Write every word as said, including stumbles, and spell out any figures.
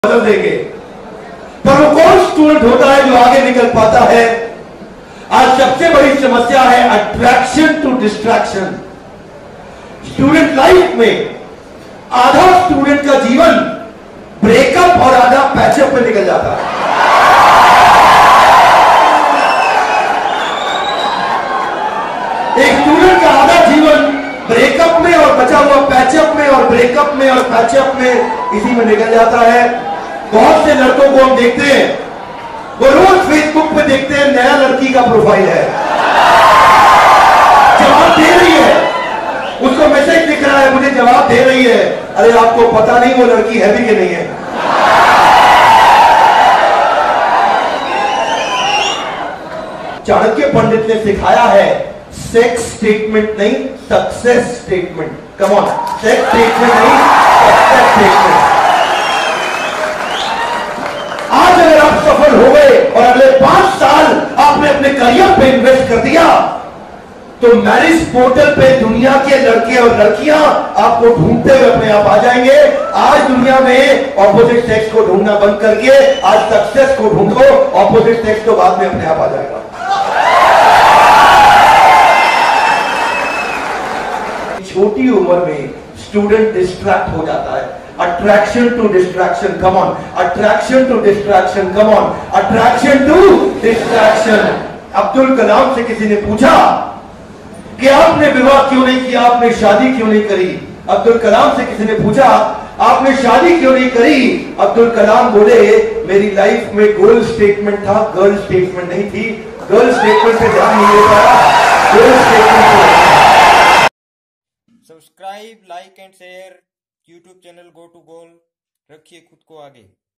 बदल देंगे। पर वो कौन स्टूडेंट होता है जो आगे निकल पाता है? आज सबसे बड़ी समस्या है attraction to distraction. Student life में आधा स्टूडेंट का जीवन ब्रेकअप और आधा पैचअप में निकल जाता है। एक स्टूडेंट का आधा जीवन ब्रेकअप में और बचा हुआ पैचअप में और ब्रेकअप में और पैचअप में इसी में निकल जाता है। बहुत से लड़कों को हम देखते हैं, वो रोज फेसबुक पे देखते हैं नया लड़की का प्रोफाइल है, जवाब दे रही है, उसको मैसेज दिख रहा है, मुझे जवाब दे रही है। अरे आपको पता नहीं वो लड़की है भी कि नहीं है। चाणक्य पंडित ने सिखाया है सेक्स स्टेटमेंट नहीं success statement. Come on, sex statement नहीं सक्सेस स्टेटमेंट। आज अगर आप सफल हो गए और अगले पांच साल आपने अपने करियर पे इन्वेस्ट कर दिया तो मैरिज पोर्टल पे दुनिया के लड़के और लड़कियां आपको ढूंढते हुए अपने आप आ जाएंगे। आज दुनिया में ऑपोजिट सेक्स को ढूंढना बंद करके आज सक्सेस को ढूंढो, ऑपोजिट सेक्स तो बाद में अपने आप आ जाएगा। छोटी उम्र में स्टूडेंट डिस्ट्रैक्ट हो जाता है। Attraction to distraction, come on, attraction to distraction, come on, attraction to distraction. Abdul Kalam से किसी ने पूछा कि आपने विवाह क्यों नहीं किया, आपने शादी क्यों नहीं करी? अब्दुल कलाम से किसी ने पूछा आपने शादी क्यों नहीं करी? अब्दुल कलाम बोले मेरी लाइफ में गोल स्टेटमेंट था, गर्ल स्टेटमेंट नहीं थी। गर्ल स्टेटमेंट पे ध्यान नहीं दे पाया, गोल स्टेटमेंट पे। Subscribe, like and share YouTube channel go to goal. रखिए खुद को आगे।